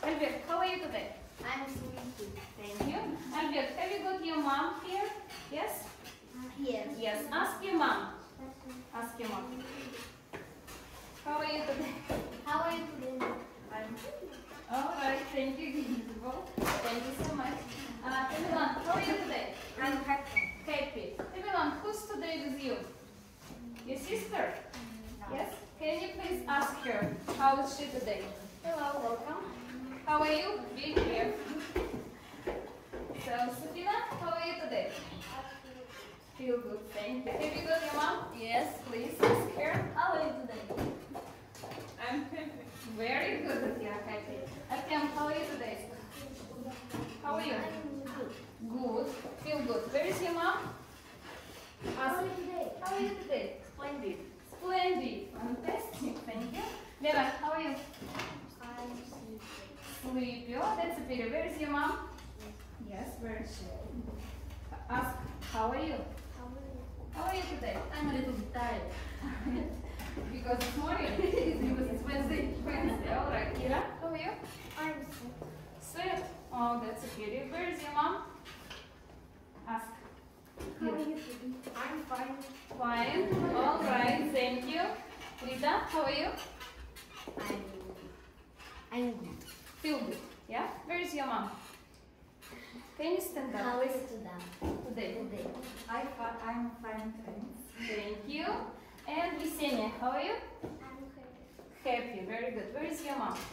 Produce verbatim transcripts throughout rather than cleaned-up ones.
Albert, how are you today? I'm sleepy. Thank you. Albert, have you got your mom here? Yes? Uh, yes. Yes. Ask your mom. Ask your mom. How are you today? How are you today? I'm all right. Thank you. Thank you so much. Uh, everyone, how are you today? I'm happy. Happy. Everyone, who's today with you? Your sister? No. Yes? Can you please ask her how is she today? Hello, welcome. How are you? Be here. So, Sofina, how are you today? Feel good, thank you. Have you got your mom? Yes, please ask her. How are you today? I'm happy. Very good that you are happy. Artem, how are you today? How are you? Good. Feel good. Where is your mom? How are you today? How are you today? Splendid. Splendid. Fantastic. Thank you. Vera, how are you? I'm sleepy. Sleepy. Oh, that's a pity. Where is your mom? Yes, where is she? Ask, how are you? How are you? How are you today? I'm a little bit tired. Because it's morning. Because it's Wednesday. Wednesday. All right. Kira, how are you? I'm sick. Sweet. Oh, that's a pity. Where is your mom? Ask. How are you today? I'm fine. Fine. All right. Thank you. Rita, how are you? I'm I'm good. Feel good. Yeah? Where is your mom? Can you stand up? How is please? today? Today. Today. I fi- I'm fine, thanks. Thank you. And Yesenia, how are you? I'm Happy. Very good. Where is your mom?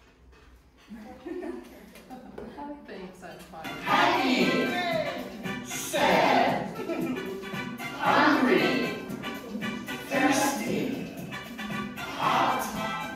Thanks, I'm fine. Happy, sad, hungry, thirsty, hot,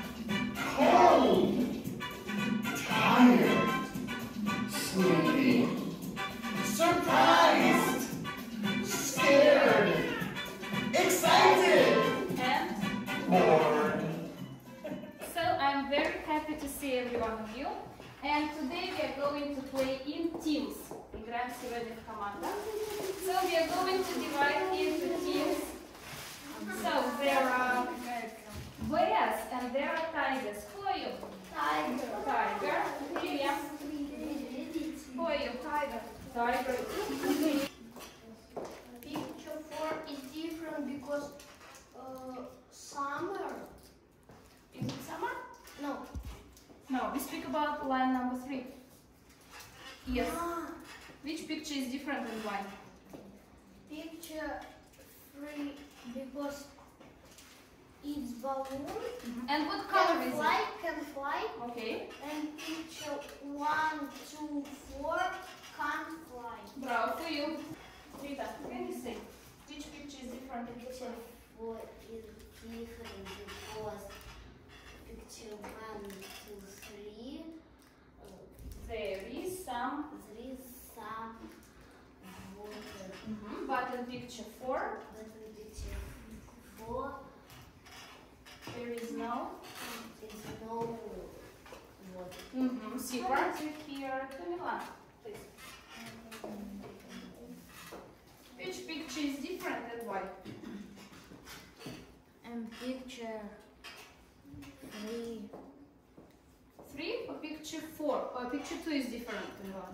cold, tired, sleepy, surprised, scared, excited, And bored. so I'm very happy to see every one of you. And today we are going to play in teams. Играем сегодня в командах. So we are going to divide into teams. So there are bears and there are tigers. Who are you? tired. Tiger. William. Who are you? Tiger. Tiger. Picture four is different because uh, summer. Is it summer? No. No, we speak about line number three. Yes. Ah, Which picture is different and why? picture three because it's balloon. And what color Can is fly, can fly. it? Okay. And picture one, two, four can't fly. Bravo for you. Rita, can you say which picture is different? Picture four is different because picture one, two, three, uh, There is some, there is some water. mm-hmm. But in picture four, But in picture four, there is no. there is no water. Mm-hmm. See, right here, Camila, please. Which picture is different and why? And picture three, Three or picture four? Or picture two is different and why?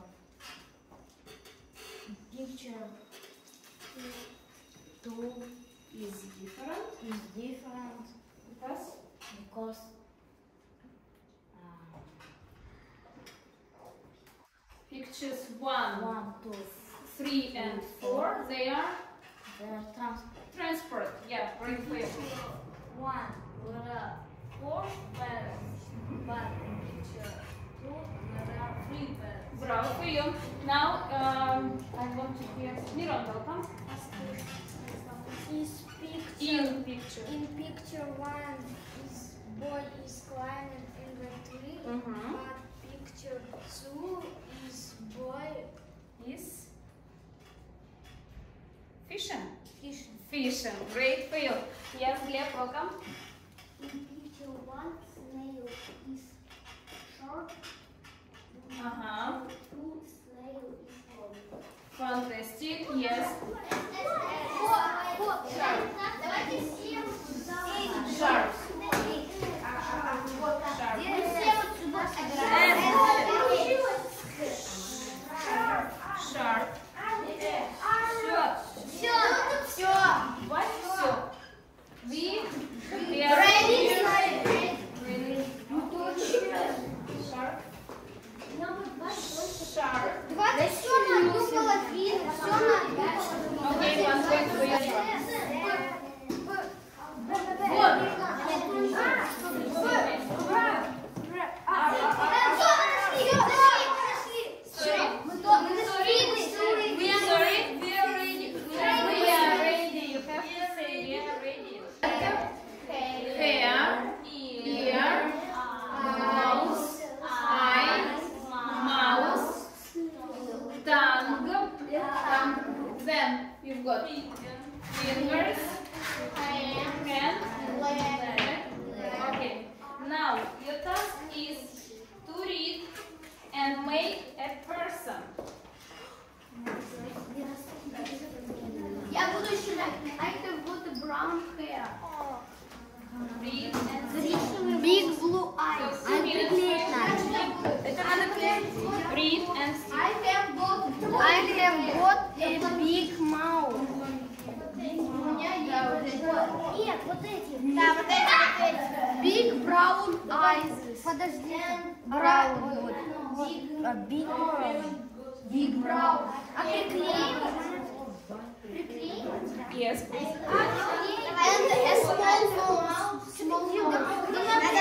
picture two Is different is different because because uh, pictures one, one, two, three, and four, they are they are trans. transport. Yeah, right for you. One, there are four parents, but in picture two, there are three parents. Bravo for you. Now, um, I want to hear Miron, welcome. Is picture In picture. in picture one is boy is climbing in the tree, Mhm. but picture two is boy Is fishing. fishing. Fishing. Great for you. Yes, Gleb, welcome. In picture one, snail is short. Uh-huh. Two, snail is long. Fantastic. Yes. Sharp. Sharp. Sharp. вот эти. Да, вот эти, вот эти. Big brown eyes. Подожди. Brown. Вот. А, Big brown. Big brown. А приклеим? Приклеим? Yes, please. And a small nose. Small nose.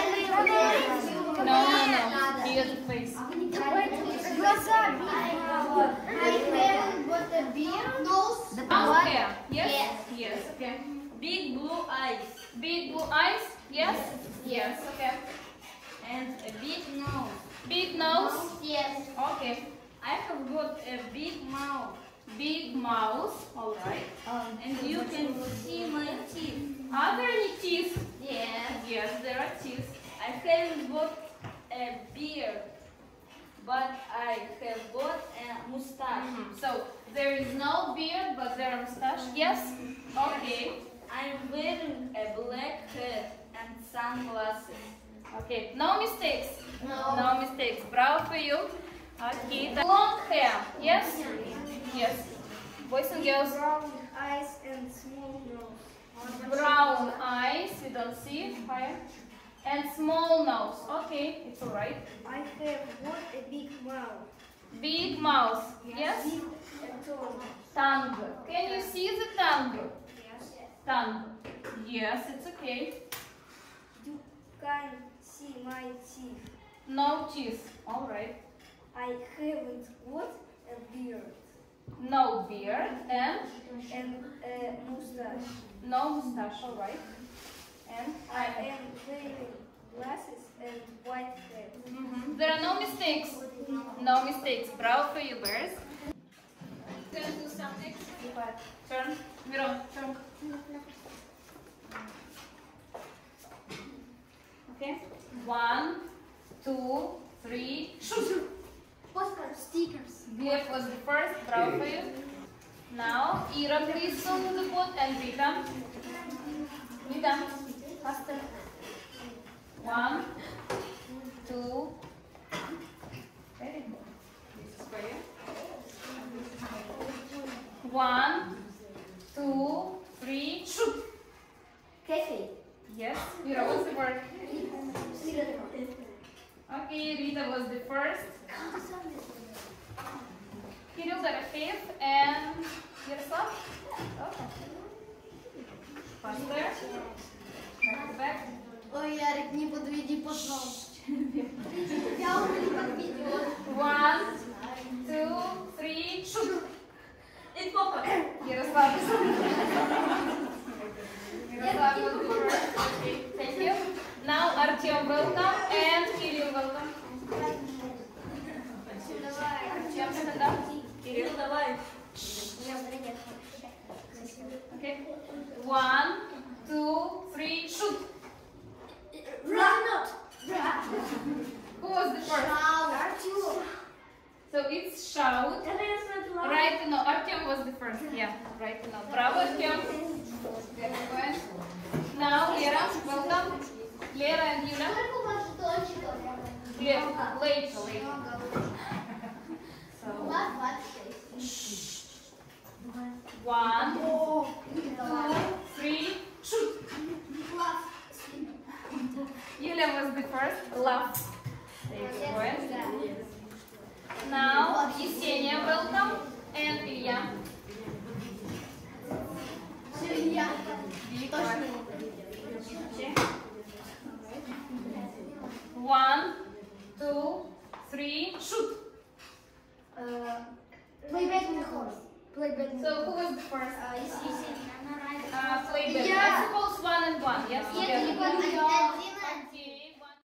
No, no, no. Beard face. Глаза. I have got a beard. Nose. Mouth hair. Yes? Yes. Yes, okay. Big blue eyes. Big blue eyes? Yes? Yes, okay. And a big nose. Big nose? Yes. Okay. I have got a big mouth. Big mouth. Alright. And you can see my teeth. Are there any teeth? Yes. Yes, there are teeth. I haven't got a beard, but I have got a mustache. So, there is no beard, but there are mustache. Yes? Okay. I'm wearing a black hat and sunglasses. Okay. No mistakes. No. No mistakes. Bravo for you. Okay. Long hair. Yes? Yes. Boys and girls. Brown eyes and small nose. Brown eyes. We don't see. Higher. And small nose. Okay. It's alright. I have got a big mouth. Big mouth. Yes? And tall. Tongue. Can you see the tongue? Yes. Tongue. Yes, it's okay. You can see my teeth. No teeth. Alright. I haven't got a beard No beard and and a mustache. no mustache. Alright. And I am wearing glasses and white hat. Mhm. There are no mistakes. No mistakes. Bravo for you, bears. Gonna do some next. Turn. Miron, turn. Okay. One, two, three. Shoot. Postcard stickers. Gleb was the first. Bravo for you. Now, Ira, please go to the pot and Rita. Rita, faster. One, two. Very good. This is for you. One, two, three. Shoot. Cafe. Yes. Ira, what's the word? Okay, Rita was the first. Kirill Dorofeev and Yaroslav. Okay. Faster. Back to back. Ой, Ярик, не подведи, пожалуйста. Я уже не подведет. One, two, three, shoot. И попа. Yaroslav is Yaroslav was the first. Okay, thank you. Now Artyom, welcome, and Kirill, welcome. Artyom, stand up. Kirill, давай. okay. One, two, three, shoot. Run not. Who was the first? Артем. So it's shout. Right to know. Artyom was the first. Yeah, right to know. Bravo, Artyom. Very good. Now, Lera, welcome. Lera and Yulia. Gleb, later, later. So, one, two, three, shoot. Yulia was the first. Laugh. Very good. Now, Yesenia, welcome. And Ilya. Big one. One, two, three, shoot. Play bad with horse. Play bad with So who was the first? horse. Uh, play back. Yeah. I suppose one and one. Yes. Нет, Together. один, один,